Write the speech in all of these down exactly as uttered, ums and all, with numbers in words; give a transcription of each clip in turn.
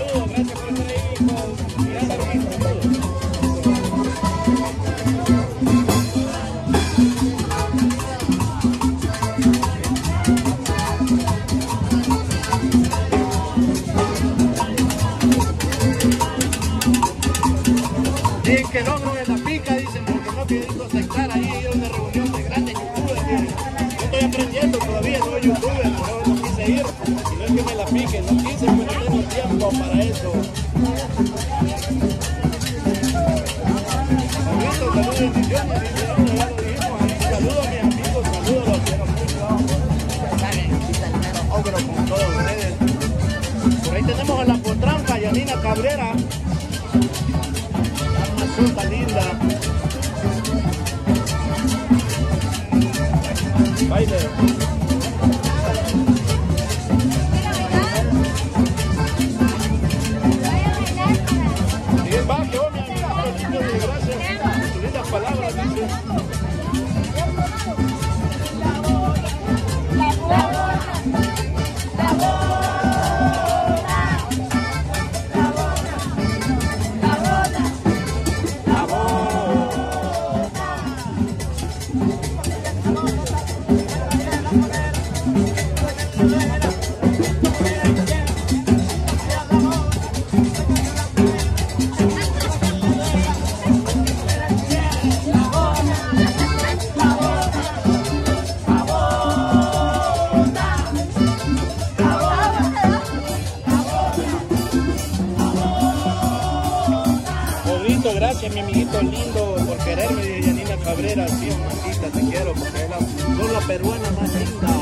saludos, gracias por estar ahí con Miranda Ruiz, saludos. Dicen que no, no es la pica, dicen, porque no quieren aceptar ahí una reunión de grandes youtubers. Yo estoy aprendiendo todavía, no soy youtuber, pero no quise ir. Y no es que me la piquen, no quise, pues no tengo tiempo para eso. Saludos, saludos, bendiciones, bendiciones, ya lo dijimos ahí. Saludos a mis amigos, saludos, los quiero mucho. Saben, ogro con todos ustedes. Por ahí tenemos a la potranca, Yanina Cabrera. Fruta linda. Baile. Bien, va, que vos, mi amiga, gracias por tus lindas palabras, dice. Gracias, mi amiguito lindo, por quererme, dice Yanina Cabrera. Sí, mamacita, te quiero, porque es la, sos la peruana más linda.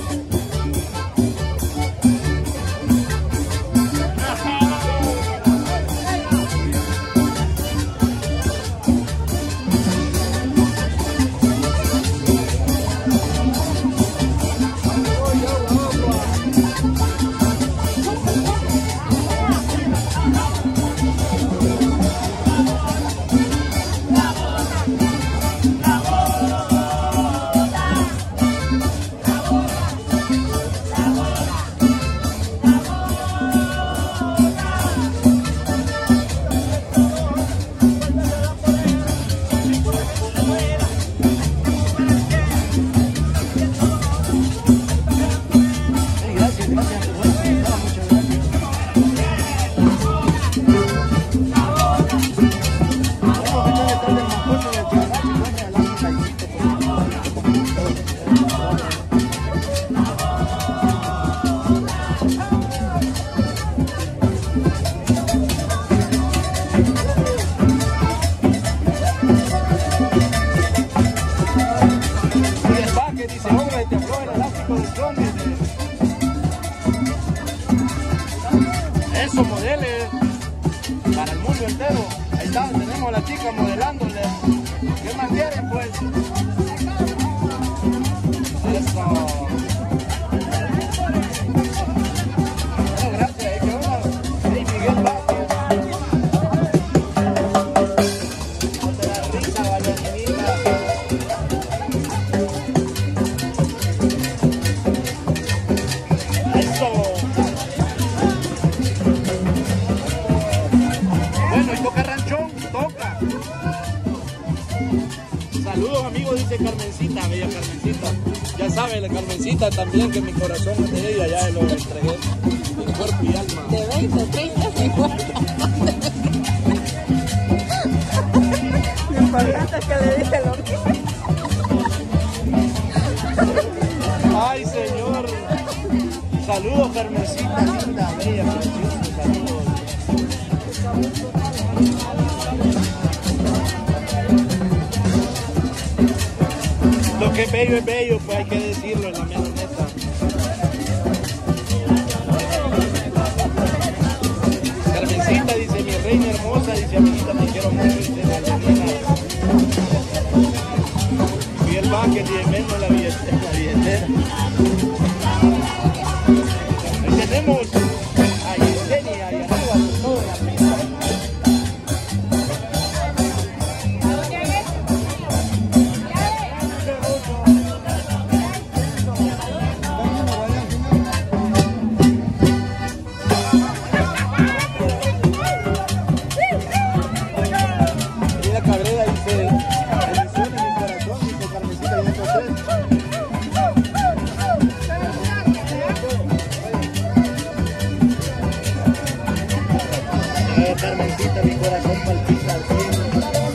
Esos modelos para el mundo entero. Ahí está, tenemos a la chica modelándole. ¿Qué más quieren, pues? Eso. Bueno, gracias. ¿Eh? ¿Qué onda? Hey, Miguel Vázquez. No te da risa, Valentina. Eso. Saludos amigos, dice Carmencita, bella Carmencita. Ya sabe la Carmencita también que mi corazón es de ella, ya lo entregué, mi cuerpo y alma. De veinte, treinta, cincuenta. Lo importante es que le dije lo que... Ay, señor. Saludos Carmencita, linda, bella, preciosa, saludos. Lo que es bello es bello, pues hay que decirlo en la mera neta. Carmencita dice, mi reina hermosa, dice, amiguita, te quiero mucho, dice Valentina. Miguel Vázquez, dice, menos la billetera, la billetera. Ahí tenemos a Yesenia, ahí arriba, por toda la pista. Carmencita, mi corazón palpita al fin.